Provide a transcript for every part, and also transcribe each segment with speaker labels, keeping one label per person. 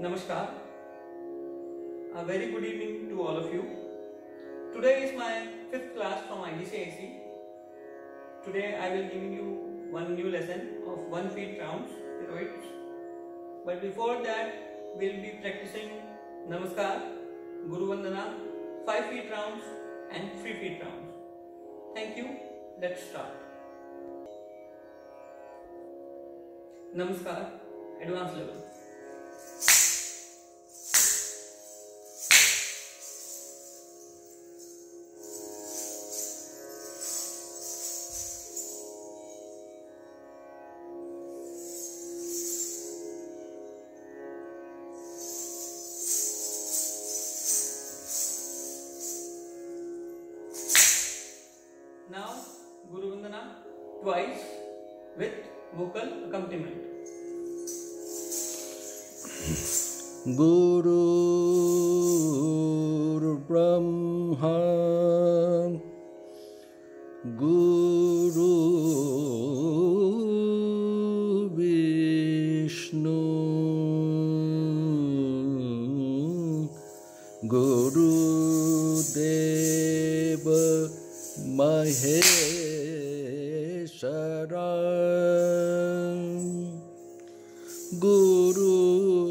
Speaker 1: Namaskar. A very good evening to all of you. Today is my 5th class from IGCIC. Today I will give you one new lesson of 1 feet rounds, pirouettes. But before that, we'll be practicing Namaskar, Guru Vandana, 5 feet rounds and 3 feet rounds. Thank you. Let's start. Namaskar, advanced level. Now, Guru Vandana twice with vocal accompaniment.
Speaker 2: Guru Brahma, Guru Vishnu, Guru Deva Maheshara, Guru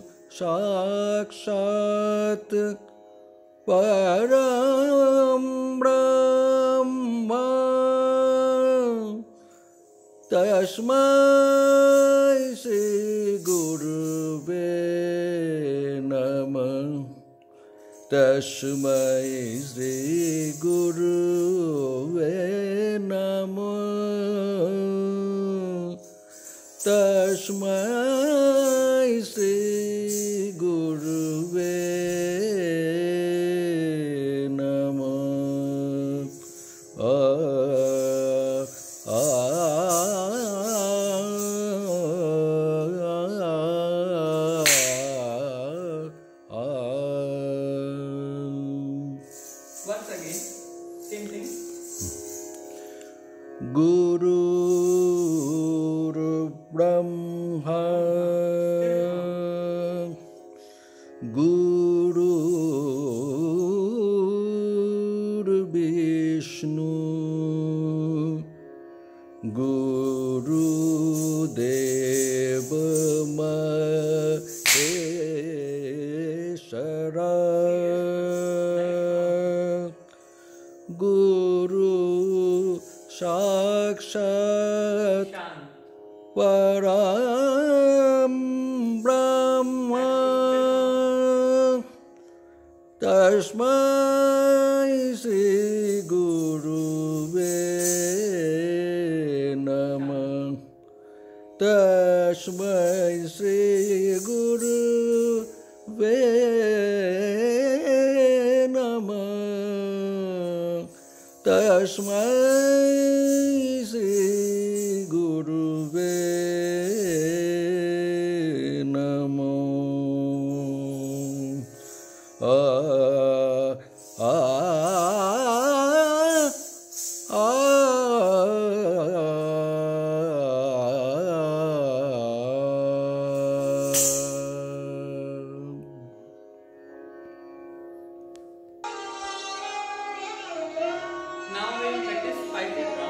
Speaker 2: Sakshat Param Brahma, Tasmai Shri Guruve Namah, Tasmai Shri Guruve Namah, Tasmai Shri Guruve
Speaker 1: Once again, same thing.
Speaker 2: Guru Brahma, Guru Vishnu, Guru Deva Maheshara, Guru Sakshat Param Brahma, Tasmai Shri Guruve Namah, Tasmai Shri Guruve Namah, Tasmai Shri Guruve Namah.
Speaker 1: Now we will practice 5 feet rounds.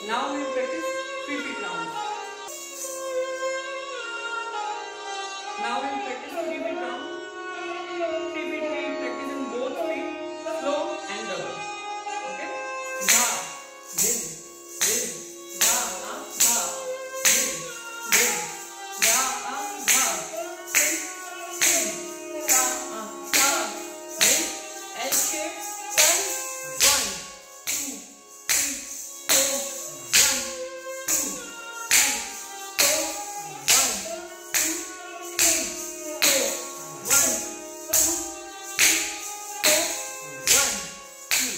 Speaker 1: Now we will practice 3 beat rounds. Now we will practice 3 beat round. 3 beat we practice in both feet, slow and double. Okay? Dha, din, din, dha, dha, din, din, dha, dha, din, din, dha, dha, din. L shape, turn. 1, 2, 3, 4. 1, 2, 3, 4. 1, 2, 3, 4. 1, 2, 3, 4. 1, 2.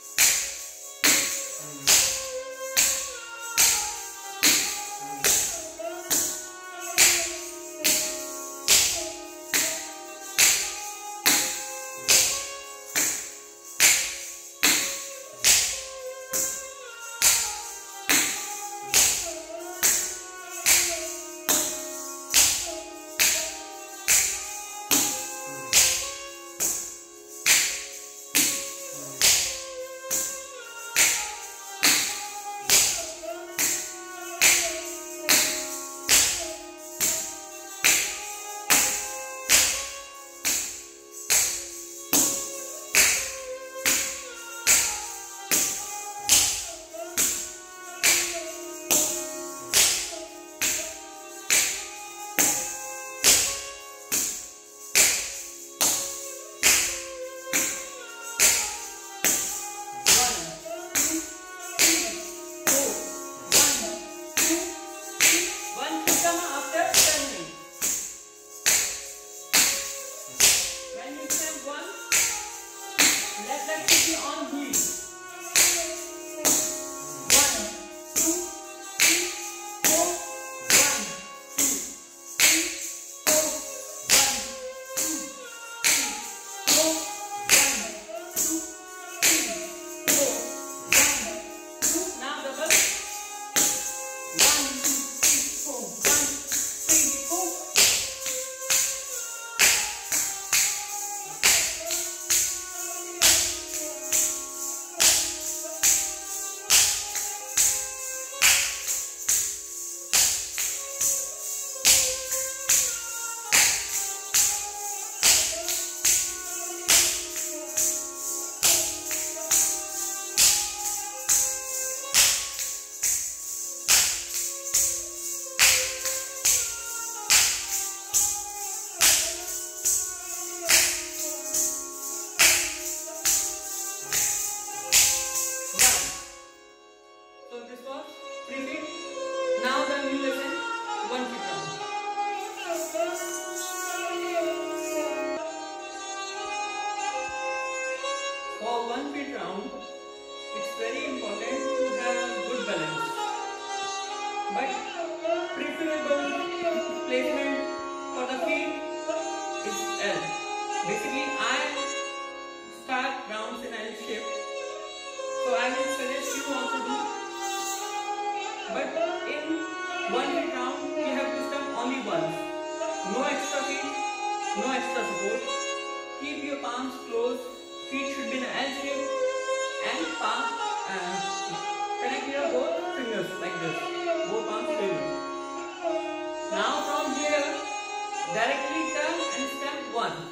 Speaker 1: For 1 feet round, it's very important to have good balance. But preferable placement for the feet is L. Basically, I start rounds in L shape, so I will suggest you also do. But in 1 feet round, we have to start only once. No extra feet, no extra support. Keep your palms closed. Feet should be in L shape and palm connect your both fingers like this. Both palms together. Now from here, directly turn and step 1. 1.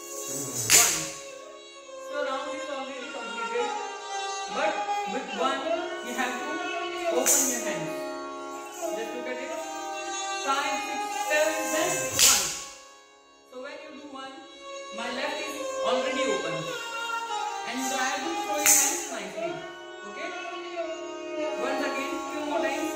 Speaker 1: So round is already completed. But with 1, you have to open your hands. Just look at it. 5, 6, 7, then 1. So when you do 1, my left is already open. And try to throw your hands nicely. Okay? Once again, few more times.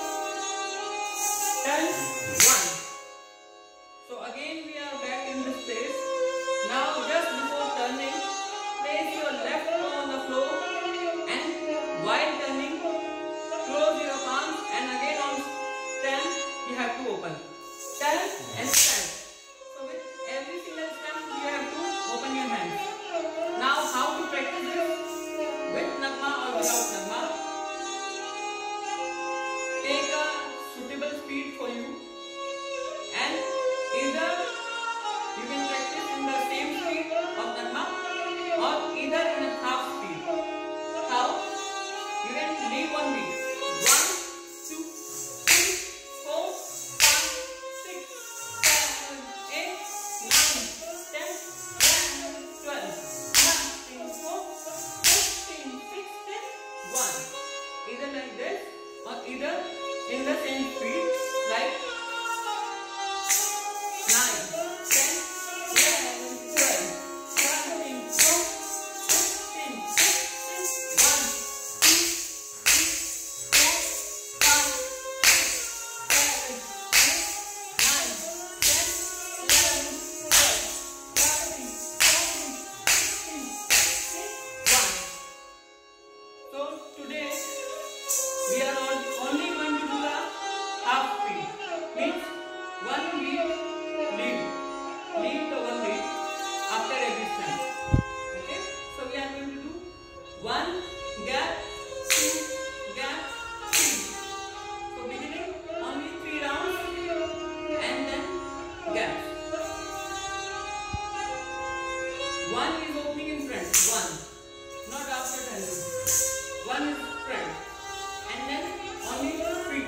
Speaker 1: 10, 1. So again we are back in this place. Now just before turning, place your left toe on the floor and while turning, close your palms and again on 10, you have to open. 10 and stand. So with every single step, you have to open your hands. Now how to practice this? With nagma or without nagma. Take a suitable speed for you and either you can practice in the same speed of nagma or either in a half speed. How? You can leave one beat. in the same speed like 9, 10, 11, 12, 13, 14, 15, 16, 1, 2, 3, 4, 5, 6, 7, 8, 9, 10, 11, 12, 13, 14, 15, 16, 1. So today we are only going to do the half beat, means one beat lead the one beat after every stand. Okay, so we are going to do one gap, two gap, three. So beginning only 3 rounds and then gaps. One is opening in front, one, not after turning. One is front, and then only 3